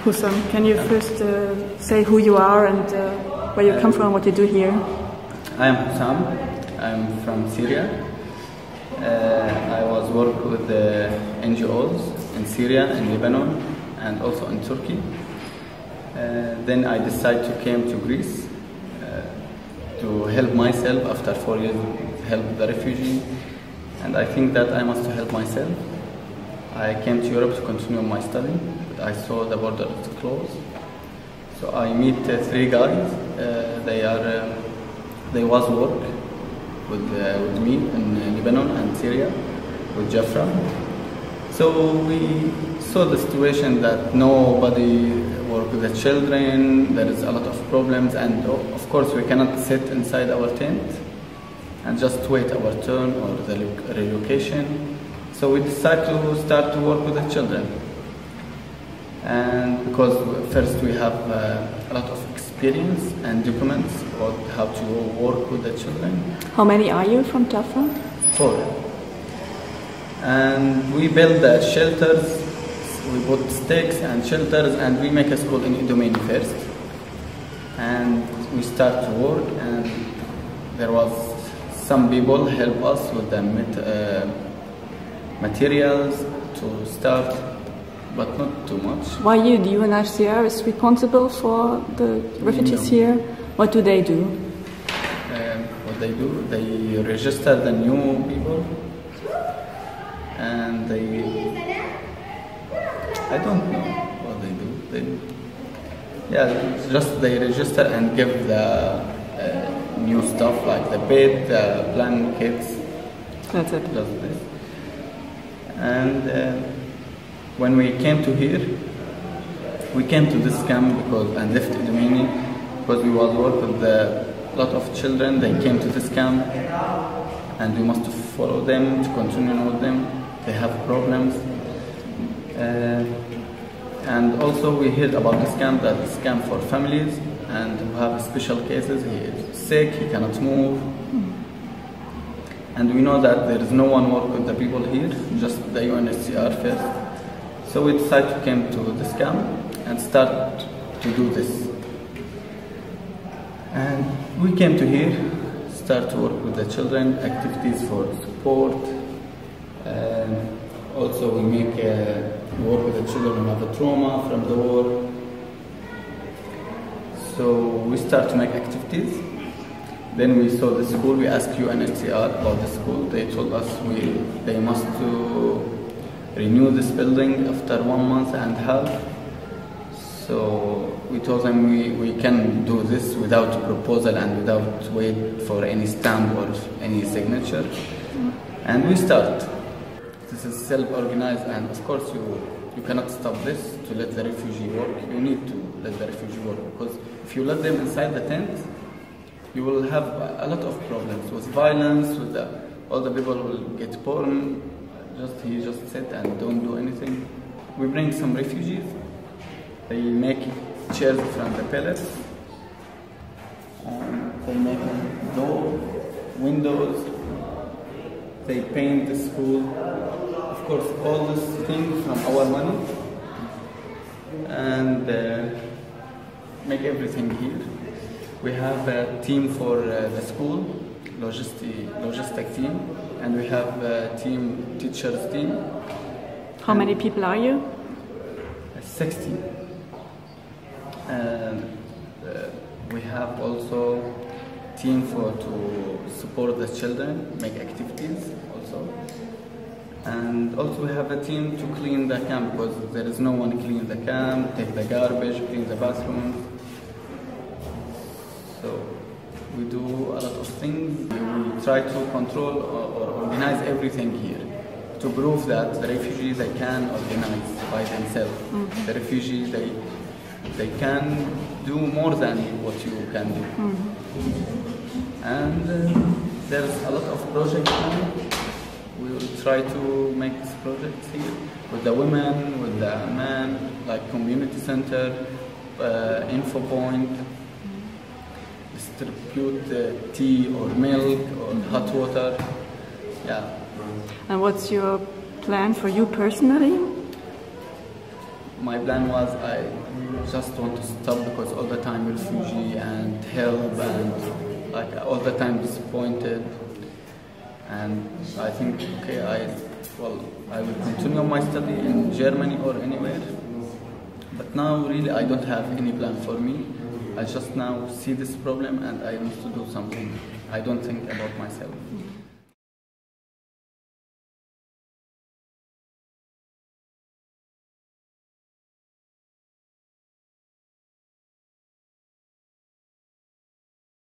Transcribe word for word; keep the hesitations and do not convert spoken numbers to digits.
Hussam, can you first uh, say who you are and uh, where you come from, what you do here? I am Hussam. I'm from Syria. Uh, I was work with the N G Os in Syria, in Lebanon, and also in Turkey. Uh, then I decided to come to Greece uh, to help myself after four years, help the refugee, and I think that I must help myself. I came to Europe to continue my study, but I saw the border is closed. So I meet uh, three guys. Uh, they are uh, they was work with uh, with me in Lebanon and Syria with Jafra. So we saw the situation that nobody work with the children. There is a lot of problems, and of course we cannot sit inside our tent and just wait our turn or the relocation. So we decided to start to work with the children. And because first we have uh, a lot of experience and documents about how to work with the children. How many are you from Jafra? Four. And we build the shelters, we put stakes and shelters, and we make a school in Idomeni first. And we start to work, and there was some people help us with the uh, materials to start, but not too much. Why you? The U N H C R is responsible for the refugees No. here. What do they do? Um, what they do, they register the new people, and they, I don't know what they do. They, yeah, just they register and give the uh, new stuff like the bed, the blankets. That's it. Just this. And uh, when we came to here, we came to this camp because and left Idomeni because we was work with a lot of children. They came to this camp, and we must follow them to continue with them. They have problems, uh, and also we heard about this camp that this camp for families and who have special cases. He is sick, he cannot move. And we know that there is no one work with the people here, just the U N H C R first. So we decided to come to this camp and start to do this. And we came to here, start to work with the children, activities for support. And also we make uh, work with the children who have a trauma from the war. So we start to make activities. Then we saw the school, we asked U N H C R about the school. They told us we they must to renew this building after one month and a half. So we told them we, we can do this without proposal and without wait for any stamp or any signature. And we start. This is self-organized, and of course you, you cannot stop this to let the refugee work. You need to let the refugee work, because if you let them inside the tent, you will have a lot of problems with violence, with the, all the people will get born, just he just sit and don't do anything. We bring some refugees, they make chairs from the pillars, and they make door, windows, they paint the school. Of course, all these things from our money, and uh, make everything here. We have a team for uh, the school, logistic, logistic team, and we have a team, teachers team. How many people are you? sixty. And uh, we have also team for to support the children, make activities also. And also we have a team to clean the camp, because there is no one clean the camp, take the garbage, clean the bathrooms. So we do a lot of things. We try to control or, or organize everything here to prove that the refugees, they can organize by themselves. Mm-hmm. The refugees, they they can do more than what you can do. Mm-hmm. And uh, there's a lot of projects now. We will try to make these projects here with the women, with the men, like community center, uh, info point, distribute uh, tea or milk or hot water. Yeah. And what's your plan for you personally? my plan was I just want to stop because all the time refugee and help and like all the time disappointed. And I think, okay, I well, I will continue my study in Germany or anywhere. But now, really, I don't have any plan for me. I just now see this problem and I need to do something. I don't think about myself.